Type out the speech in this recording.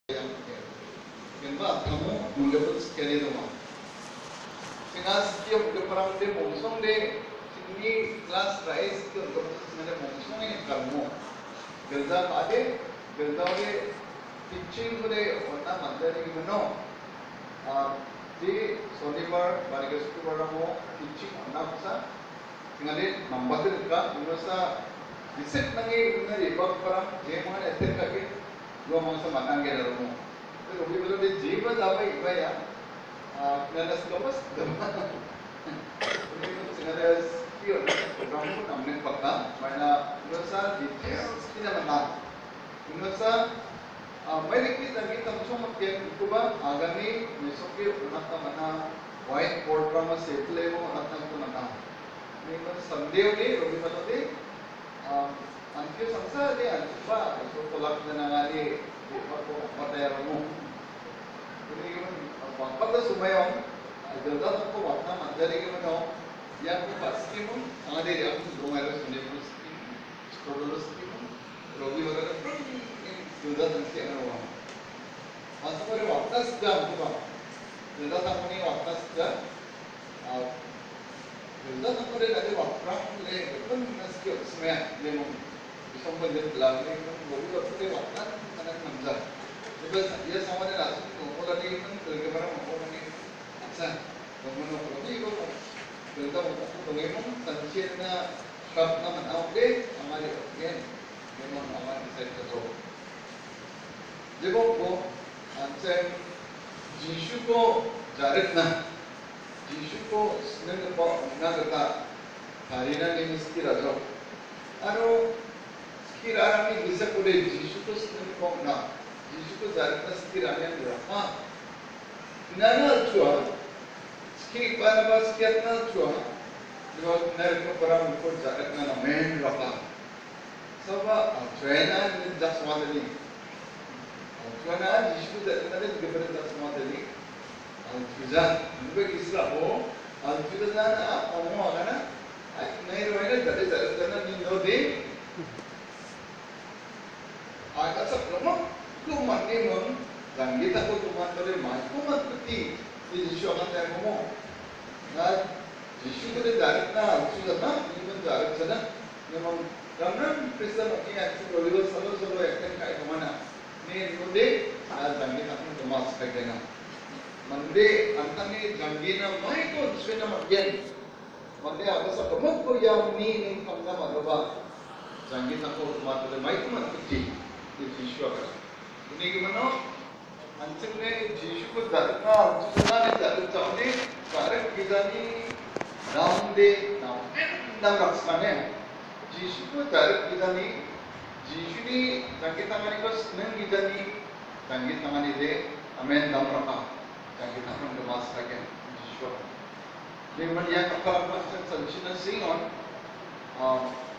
Kenapa kamu mendapat sekian itu mah? Sehingga setiap perang de mongsong de sini kelas rais itu untuk sebenarnya mongsong ini kamu. Gelda ade, gelda de teaching de warna mandiri gimana? Di Sonibar, balik ke sekolah mau teaching warna apa? Sehingga de nampak itu kan, masa visit nanti nanti ibak perang, je mana etik lagi, dua mangsa makan ke dalam. Robi betul di jiwa apa iba ya? Nana sekolah ini sebenarnya skill program pun namanya pakar, mana nusa details tidak menang. Nusa mereka kita cuma yangikuba agami mesoknya menata mana whiteboard drama settle mo menata itu menang. Ini mana Sunday ni robi betul di anjir samsa di anjuba itu tolak jenangani di apa daya ramu. Ini kan pada sumayong Gelda aku warna mandiri gimana? Yang aku pasti pun ada yang aku rumah itu sendiri pun terus Robi bagai ini Gelda nanti yang orang. Masa pada waktu sejam tu bang. Gelda tak punya waktu sejam. Gelda tak pada ada waktu le pun nasi semua lemon. Bisa pun dia belah ni pun Robi waktu waktu mana manjat. Sebab dia sama dia langsung ngomong tadi pun bagaimana ngomong ni. Kemudian Robi ko Gelda waktu bagaimana sanksinya kap naman awde amali again. Memang aman bisa terus. Jadi ko ansem Jisu ko jarit na Jisu ko senang ko nagata harina ni mesti rajo. Anu sekiranya ni bisa ko de Jisu ko senang ko na Jisu ko jarit na sekiranya ni rama. Nana chua sekir pada sekian na chua. Kalau ner ko perang ko jarit na main rapa. Sebab China ni dah semua tadi. China Jisu dah ada tiga benda dah semua tadi. Al-Fizan, mungkin Islam oh, Al-Fizan apa orang mana? Naik rohnya jadi jalan ni node. Agak sebelum tu mandi mung, dan kita pun tu mandi boleh mai, tu mandi peti. Jisu akan saya ngomong. Nah, Jisu tu dia jalan na, Al-Fizan na, ini pun jalan sana. Memang Ramran Kristen ni aku boleh selalu akan kaya kemana? Ni node, jangan kita pun kemas kaya Mande antane jangina mai ko dusena magyan. Mande aga sa kamot ko yang ni kamna magaba. Jangina ko matule mai ko matiti. Di Jisu aga. Ini gimana? Antene Jisu ko darna susana ni dalu chawde karek gidani naam de naam raksane. Jisu ko karek gidani Jisu ni jangita mani ko senang gidani jangita mani de amen naam raka. Yang kita pun kemas lagi Jisu. Dengan yang kalau pasal sanksinya singon,